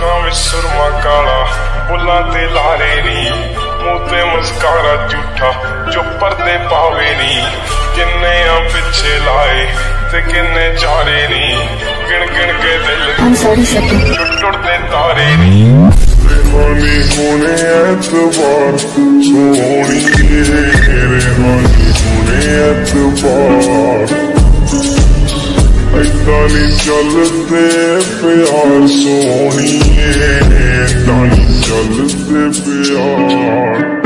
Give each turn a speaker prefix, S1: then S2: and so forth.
S1: ਅੱਖਾਂ ਵਿੱਚ ਸੁਰਮਾ ਕਾਲਾ, ਬੁੱਲਾਂ ਤੇ ਲਾਰੇ ਨੀ, ਮੂੰਹ ਤੇ ਮੁਸਕਾਰਾ ਝੂਠਾ ਜੋ ਪਰਦੇ ਪਾਵੇ ਨੀ। ਕਿੰਨੇ ਆ ਪਿੱਛੇ ਲਾਏ ਤੇ ਕਿੰਨੇ ਚਾਰੇ ਨੀ, ਗਿਣ ਗਿਣ ਕੇ ਦਿਲ ਟੁੱਟਦੇ ਤਾਰੇ ਨੀ। रेहानी होने एतबार सोहणीए, रेहानी होने एतबार ऐदा नी चलदे प्यार सोहणीए, ऐदा नी चलदे प्यार।